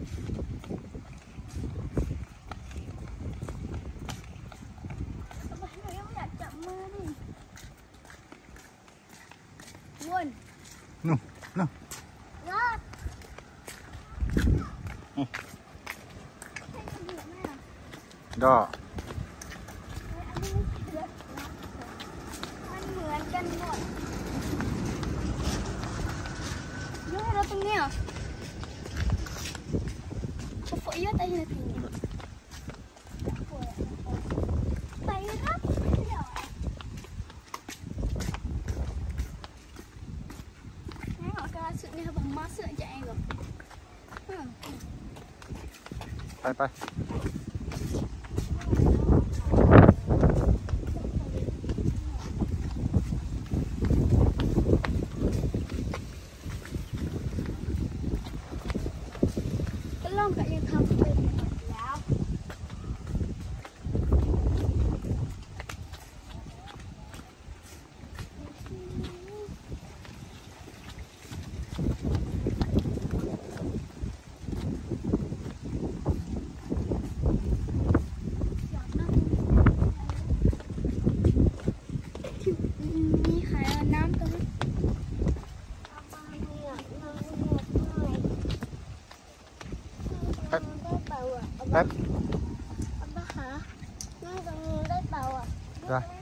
นู่นดอมันเหมือนกันหมดเยอะแล้วตรงเนี้ยฝนเยอะแต่ยังถึงไปครับงั้นเราก็สุดเนี่ยบังมาเสือใจก่อนไปล่องก็ยังทำเป็นแล้วมีขายน้ำตัวนั้นแป๊บเอามาหานั่งตรงนี้ได้เปล่าอ่ะได้